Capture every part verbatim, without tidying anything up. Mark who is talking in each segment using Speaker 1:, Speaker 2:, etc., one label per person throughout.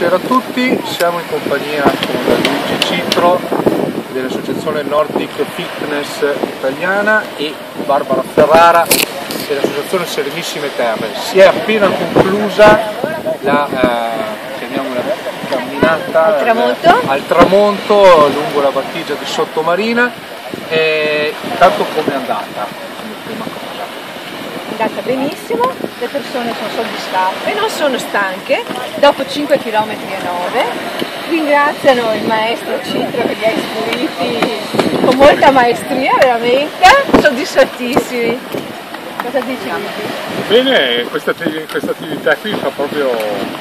Speaker 1: Buonasera a tutti, siamo in compagnia con Luigi Citro dell'associazione Nordic Fitness Italiana e Barbara Ferrara dell'associazione Serenissime Terre. Si è appena conclusa la, eh, chiamiamola, camminata
Speaker 2: al tramonto.
Speaker 1: al tramonto lungo la battigia di Sottomarina. E intanto com'è andata come prima cosa?
Speaker 2: È andata benissimo, le persone sono soddisfatte, non sono stanche, dopo cinque chilometri e nove, ringraziano il maestro Citro che li ha istruiti con molta maestria, veramente, soddisfattissimi. Cosa dici Luigi?
Speaker 3: Bene, questa, questa attività qui fa proprio,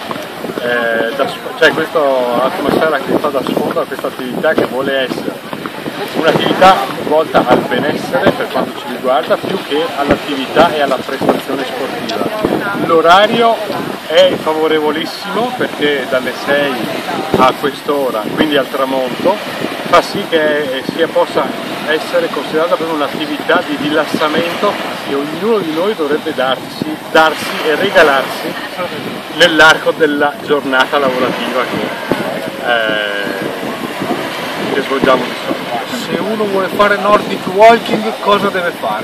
Speaker 3: eh, da, cioè questa atmosfera che fa da sfondo a questa attività che vuole essere un'attività volta al benessere per quanto ci riguarda più che all'attività e alla prestazione sportiva. L'orario è favorevolissimo perché dalle sei a quest'ora, quindi al tramonto, fa sì che sia, possa essere considerata proprio un'attività di rilassamento che ognuno di noi dovrebbe darsi, darsi e regalarsi nell'arco della giornata lavorativa che, eh, che svolgiamo di solito.
Speaker 1: Se uno vuole fare Nordic Walking cosa deve fare?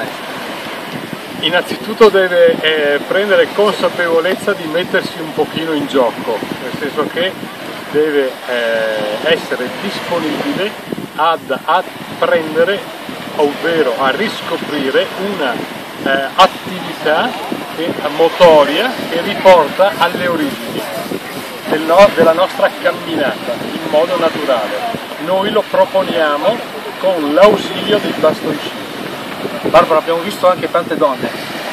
Speaker 3: Innanzitutto deve eh, prendere consapevolezza di mettersi un pochino in gioco, nel senso che deve eh, essere disponibile ad apprendere, ovvero a riscoprire una eh, attività che, motoria che riporta alle origini del no, della nostra camminata in modo naturale. Noi lo proponiamo con l'ausilio dei bastoncini.
Speaker 1: Barbara, abbiamo visto anche tante donne.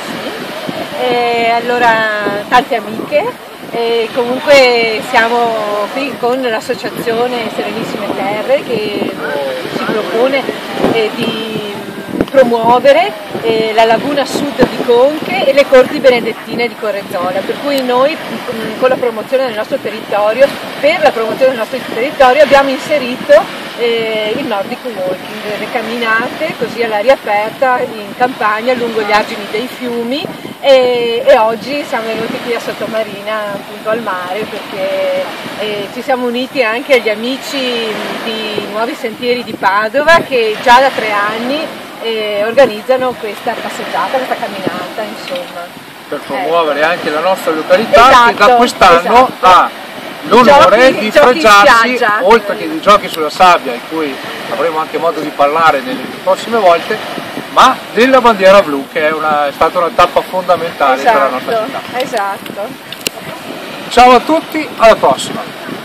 Speaker 2: Sì, e allora tante amiche, e comunque siamo qui con l'associazione Serenissime Terre che si propone eh, di promuovere eh, la laguna sud di Conche e le corti benedettine di Correzola, per cui noi con la promozione del nostro territorio, per la promozione del nostro territorio abbiamo inserito eh, il Nordic Walking, le camminate così all'aria aperta in campagna lungo gli argini dei fiumi e, e oggi siamo venuti qui a Sottomarina appunto al mare perché eh, ci siamo uniti anche agli amici di Nuovi Sentieri di Padova che già da tre anni eh, organizzano questa passeggiata, questa camminata insomma.
Speaker 1: Per promuovere eh. anche la nostra località
Speaker 2: esatto,
Speaker 1: che da quest'anno
Speaker 2: esatto.
Speaker 1: ha l'onore
Speaker 2: Giochi,
Speaker 1: di
Speaker 2: giochi
Speaker 1: fregiarsi, oltre che di giochi sulla sabbia, di cui avremo anche modo di parlare nelle prossime volte, ma della bandiera blu, che è, una, è stata una tappa fondamentale
Speaker 2: esatto,
Speaker 1: per la nostra città.
Speaker 2: Esatto.
Speaker 1: Ciao a tutti, alla prossima!